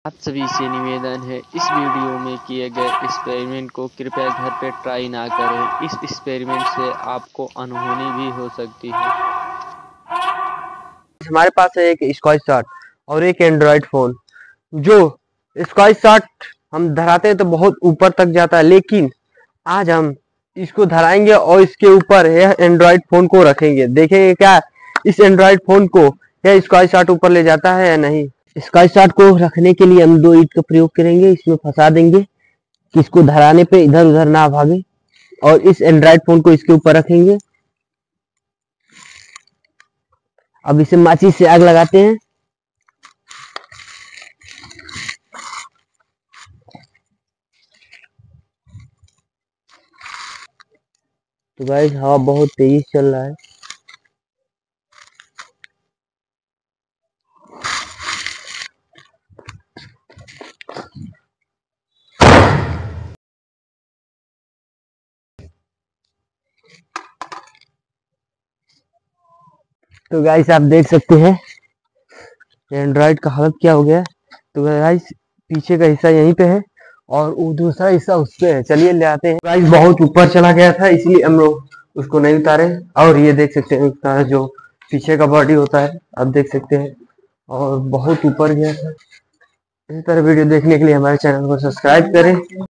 आप सभी से निवेदन है, इस वीडियो में किए गए एक्सपेरिमेंट को कृपया घर पे ट्राई ना करें। इस एक्सपेरिमेंट से आपको अनहोनी भी हो सकती है। हमारे पास है एक स्कॉच शॉट और एक एंड्रॉयड फोन। जो स्कॉच शॉट हम धराते हैं तो बहुत ऊपर तक जाता है, लेकिन आज हम इसको धराएंगे और इसके ऊपर यह एंड्रॉयड फोन को रखेंगे। देखेंगे क्या इस एंड्रॉयड फोन को यह स्कॉच शॉट ऊपर ले जाता है या नहीं। स्कॉच शॉट को रखने के लिए हम 2 ईंट का प्रयोग करेंगे, इसमें फंसा देंगे कि इसको धराने पे इधर उधर ना भागे, और इस एंड्रॉयड फोन को इसके ऊपर रखेंगे। अब इसे माचिस से आग लगाते हैं। तो गाइस हवा बहुत तेज चल रहा है। तो गाइस आप देख सकते हैं एंड्रॉइड का हालत क्या हो गया है। तो गाइस पीछे का हिस्सा यहीं पे है और वो दूसरा हिस्सा उस पे है। चलिए ले आते हैं। गाइस बहुत ऊपर चला गया था, इसलिए हम लोग उसको नहीं उतारे। और ये देख सकते हैं उसका जो पीछे का बॉडी होता है, आप देख सकते हैं, और बहुत ऊपर गया था। इस तरह वीडियो देखने के लिए हमारे चैनल को सब्सक्राइब करें।